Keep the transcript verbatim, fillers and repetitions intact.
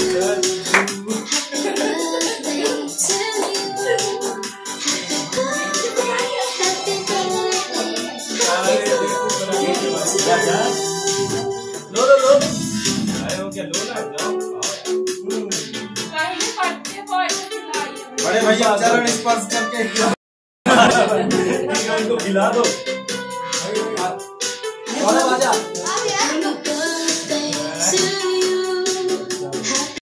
लो लो लो आए हो क्या? लो ना जाओ। बड़े भैया चरण स्पर्श करके उनको खिला दो। आजा